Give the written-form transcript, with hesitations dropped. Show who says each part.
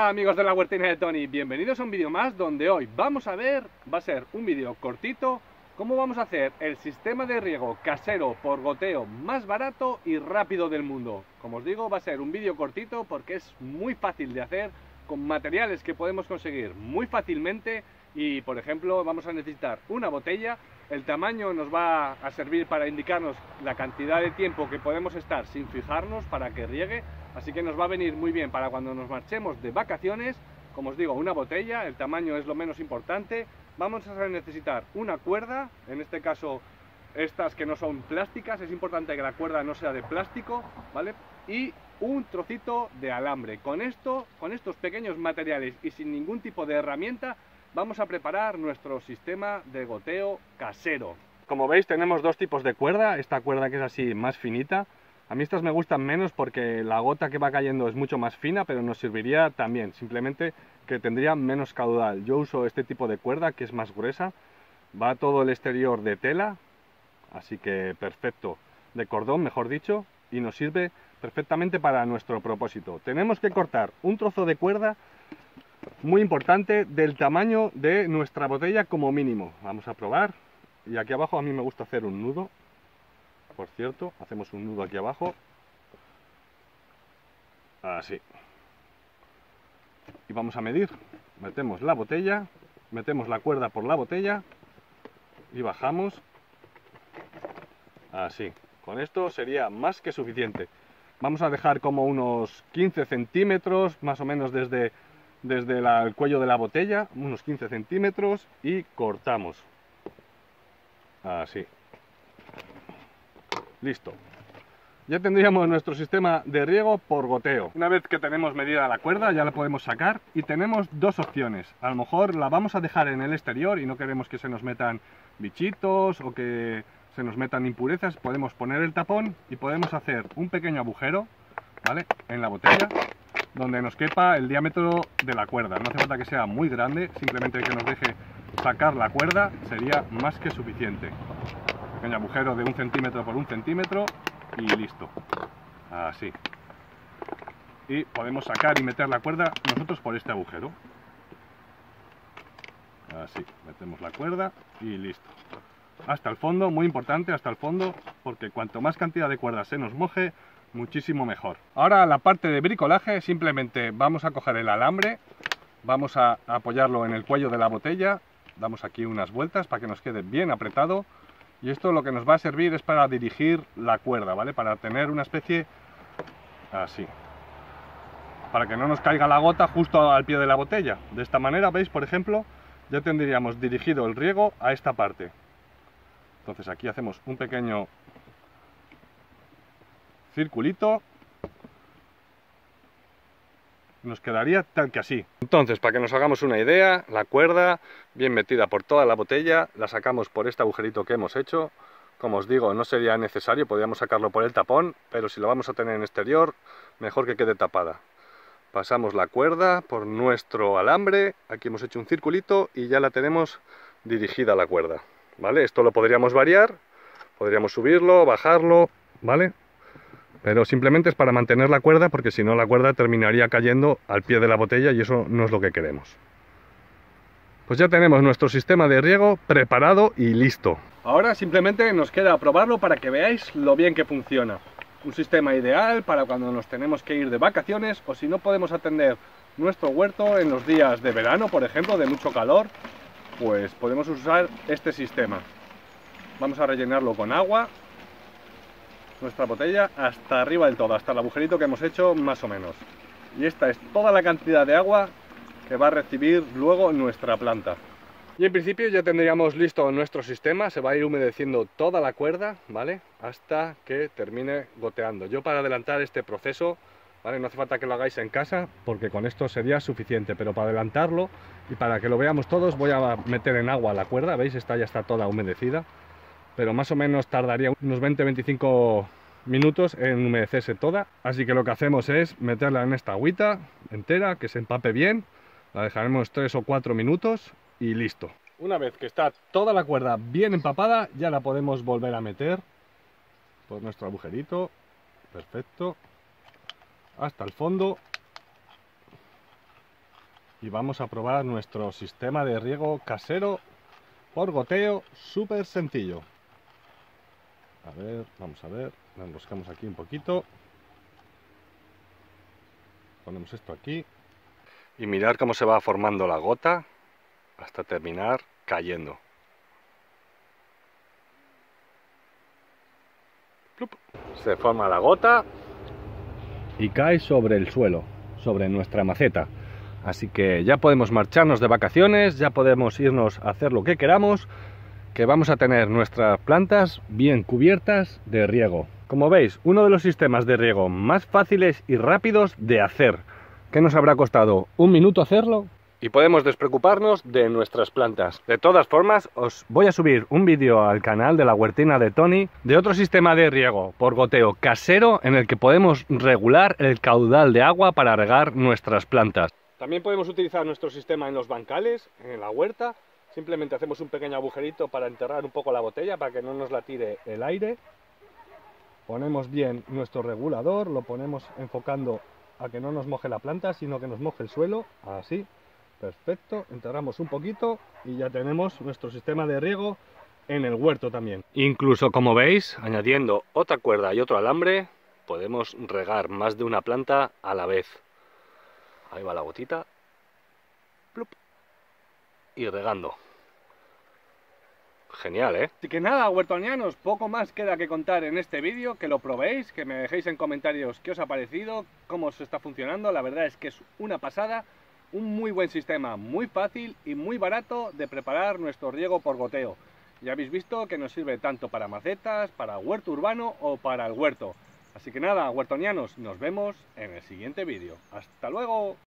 Speaker 1: Hola amigos de la huertina de Tony, bienvenidos a un vídeo más donde hoy vamos a ver, va a ser un vídeo cortito, cómo vamos a hacer el sistema de riego casero por goteo más barato y rápido del mundo. Como os digo, va a ser un vídeo cortito porque es muy fácil de hacer, con materiales que podemos conseguir muy fácilmente y, por ejemplo, vamos a necesitar una botella. El tamaño nos va a servir para indicarnos la cantidad de tiempo que podemos estar sin fijarnos para que riegue, así que nos va a venir muy bien para cuando nos marchemos de vacaciones. Como os digo, una botella, el tamaño es lo menos importante. Vamos a necesitar una cuerda, en este caso estas que no son plásticas, es importante que la cuerda no sea de plástico, ¿vale? Y un trocito de alambre. Con esto, con estos pequeños materiales y sin ningún tipo de herramienta, vamos a preparar nuestro sistema de goteo casero. Como veis, tenemos dos tipos de cuerda. Esta cuerda que es así más finita. A mí estas me gustan menos porque la gota que va cayendo es mucho más fina, pero nos serviría también, simplemente que tendría menos caudal. Yo uso este tipo de cuerda que es más gruesa. Va todo el exterior de tela, así que perfecto, de cordón mejor dicho, y nos sirve perfectamente para nuestro propósito. Tenemos que cortar un trozo de cuerda muy importante del tamaño de nuestra botella como mínimo. Vamos a probar. Y aquí abajo a mí me gusta hacer un nudo. Por cierto, hacemos un nudo aquí abajo. Así. Y vamos a medir. Metemos la botella, metemos la cuerda por la botella y bajamos. Así. Con esto sería más que suficiente. Vamos a dejar como unos 15 centímetros, más o menos desde el cuello de la botella, unos 15 centímetros, y cortamos. Así. Listo. Ya tendríamos nuestro sistema de riego por goteo. Una vez que tenemos medida la cuerda, ya la podemos sacar y tenemos dos opciones. A lo mejor la vamos a dejar en el exterior y no queremos que se nos metan bichitos o que se nos metan impurezas. Podemos poner el tapón y podemos hacer un pequeño agujero, ¿vale?, en la botella, donde nos quepa el diámetro de la cuerda. No hace falta que sea muy grande, simplemente que nos deje sacar la cuerda sería más que suficiente. Pequeño agujero de 1 centímetro por 1 centímetro y listo. Así. Y podemos sacar y meter la cuerda nosotros por este agujero. Así, metemos la cuerda y listo. Hasta el fondo, muy importante, hasta el fondo, porque cuanto más cantidad de cuerda se nos moje, muchísimo mejor. Ahora la parte de bricolaje, simplemente vamos a coger el alambre, vamos a apoyarlo en el cuello de la botella, damos aquí unas vueltas para que nos quede bien apretado, y esto lo que nos va a servir es para dirigir la cuerda, ¿vale? Para tener una especie así, para que no nos caiga la gota justo al pie de la botella. De esta manera, veis, por ejemplo, ya tendríamos dirigido el riego a esta parte. Entonces aquí hacemos un pequeño circulito, nos quedaría tal que así. Entonces, para que nos hagamos una idea, la cuerda bien metida por toda la botella, la sacamos por este agujerito que hemos hecho. Como os digo, no sería necesario, podríamos sacarlo por el tapón, pero si lo vamos a tener en exterior, mejor que quede tapada. Pasamos la cuerda por nuestro alambre, aquí hemos hecho un circulito y ya la tenemos dirigida a la cuerda, ¿vale? Esto lo podríamos variar, podríamos subirlo, bajarlo, ¿vale? Pero simplemente es para mantener la cuerda, porque si no la cuerda terminaría cayendo al pie de la botella y eso no es lo que queremos. Pues ya tenemos nuestro sistema de riego preparado y listo. Ahora simplemente nos queda probarlo para que veáis lo bien que funciona. Un sistema ideal para cuando nos tenemos que ir de vacaciones o si no podemos atender nuestro huerto en los días de verano, por ejemplo, de mucho calor, pues podemos usar este sistema. Vamos a rellenarlo con agua, nuestra botella hasta arriba del todo, hasta el agujerito que hemos hecho más o menos. Y esta es toda la cantidad de agua que va a recibir luego nuestra planta. Y en principio ya tendríamos listo nuestro sistema, se va a ir humedeciendo toda la cuerda, ¿vale?, hasta que termine goteando. Yo, para adelantar este proceso, ¿vale?, no hace falta que lo hagáis en casa, porque con esto sería suficiente, pero para adelantarlo y para que lo veamos todos, voy a meter en agua la cuerda, ¿veis? Esta ya está toda humedecida, pero más o menos tardaría unos 20-25 minutos en humedecerse toda. Así que lo que hacemos es meterla en esta agüita entera, que se empape bien, la dejaremos 3 o 4 minutos y listo. Una vez que está toda la cuerda bien empapada, ya la podemos volver a meter por nuestro agujerito, perfecto, hasta el fondo. y vamos a probar nuestro sistema de riego casero por goteo, súper sencillo. A ver, vamos a ver, lo enroscamos aquí un poquito, ponemos esto aquí y mirar cómo se va formando la gota hasta terminar cayendo. ¡Plup! Se forma la gota y cae sobre el suelo, sobre nuestra maceta. Así que ya podemos marcharnos de vacaciones, ya podemos irnos a hacer lo que queramos, que vamos a tener nuestras plantas bien cubiertas de riego. Como veis, uno de los sistemas de riego más fáciles y rápidos de hacer. ¿Qué nos habrá costado? ¿Un minuto hacerlo? Y podemos despreocuparnos de nuestras plantas. De todas formas, os voy a subir un vídeo al canal de la huertina de Tony de otro sistema de riego por goteo casero en el que podemos regular el caudal de agua para regar nuestras plantas. También podemos utilizar nuestro sistema en los bancales, en la huerta. Simplemente hacemos un pequeño agujerito para enterrar un poco la botella para que no nos la tire el aire. Ponemos bien nuestro regulador, lo ponemos enfocando a que no nos moje la planta, sino que nos moje el suelo, así. Perfecto, enterramos un poquito y ya tenemos nuestro sistema de riego en el huerto también. Incluso, como veis, añadiendo otra cuerda y otro alambre, podemos regar más de una planta a la vez. Ahí va la gotita. Plup. Y regando. Genial, ¿eh? Así que nada, huertonianos, poco más queda que contar en este vídeo, que lo probéis, que me dejéis en comentarios qué os ha parecido, cómo os está funcionando. La verdad es que es una pasada. Un muy buen sistema, muy fácil y muy barato de preparar nuestro riego por goteo. Ya habéis visto que nos sirve tanto para macetas, para huerto urbano o para el huerto. Así que nada, huertonianos, nos vemos en el siguiente vídeo. ¡Hasta luego!